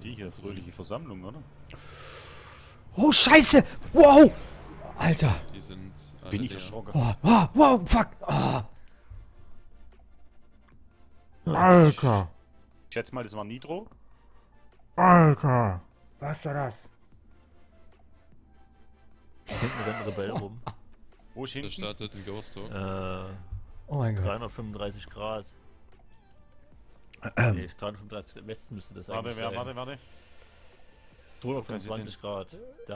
Die hier, fröhliche Versammlung, oder? Oh, Scheiße! Wow! Alter! Die sind alle Bin ich leer. erschrocken. Wow, fuck! Alter! Ich schätze mal, das war Nitro. Alter! Was war das? Hinten rennt ein Rebell rum. Wo ist Da hinten? startet ein Ghost Talk. Oh mein Gott. 335 Grad. Nee, 335 Westen müsste das eigentlich Warte, sein. warte. 225 Grad.